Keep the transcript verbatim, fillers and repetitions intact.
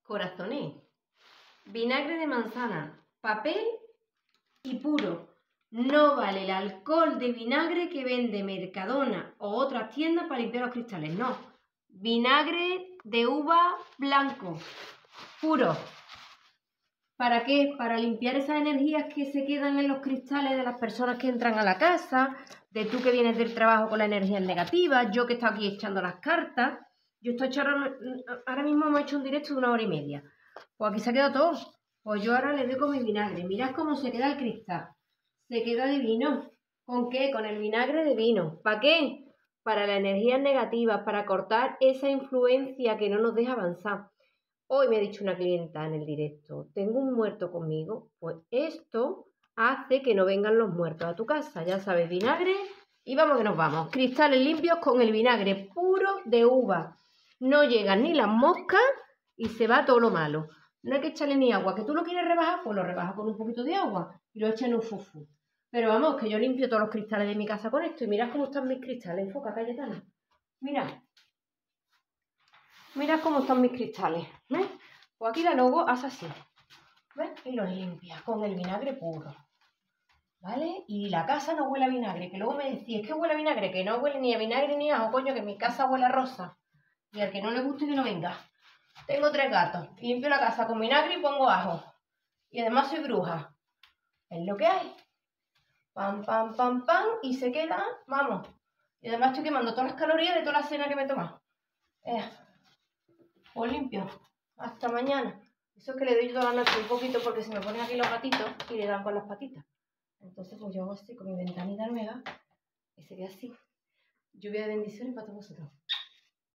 Corazones, vinagre de manzana, papel y puro. No vale el alcohol de vinagre que vende Mercadona o otras tiendas para limpiar los cristales, no. Vinagre de uva blanco, puro. ¿Para qué? Para limpiar esas energías que se quedan en los cristales de las personas que entran a la casa, de tú que vienes del trabajo con las energías negativas, yo que estoy aquí echando las cartas. Yo estoy echando, ahora mismo me he hecho un directo de una hora y media. Pues aquí se ha quedado todo. Pues yo ahora le doy con mi vinagre. Mirad cómo se queda el cristal. Se queda divino. ¿Con qué? Con el vinagre de vino. ¿Para qué? Para las energías negativas, para cortar esa influencia que no nos deja avanzar. Hoy me ha dicho una clienta en el directo, tengo un muerto conmigo. Pues esto hace que no vengan los muertos a tu casa. Ya sabes, vinagre y vamos que nos vamos. Cristales limpios con el vinagre puro de uva. No llegan ni las moscas y se va todo lo malo. No hay que echarle ni agua. ¿Que tú lo quieres rebajar? Pues lo rebajas con un poquito de agua y lo echas en un fufu. Pero vamos, que yo limpio todos los cristales de mi casa con esto. Y mirad cómo están mis cristales. Enfoca, Cayetana. Mirad. Mirad cómo están mis cristales. ¿Ves? Pues aquí la logo hace así. ¿Ves? Y los limpia con el vinagre puro. ¿Vale? Y la casa no huele a vinagre. Que luego me decís, es que huele a vinagre. Que no huele ni a vinagre ni a ajo, coño, que mi casa huele a rosa. Y al que no le guste que no venga. Tengo tres gatos. Limpio la casa con vinagre y pongo ajo. Y además soy bruja. Es lo que hay. Pam, pam, pam, pam. Y se queda, vamos. Y además estoy quemando todas las calorías de toda la cena que me he tomado. Eh. Pues limpio. Hasta mañana. Eso es que le doy toda la noche un poquito porque se me ponen aquí los gatitos y le dan con las patitas. Entonces pues yo hago así con mi ventanita nueva. Y sería así. Lluvia de bendiciones para todos vosotros.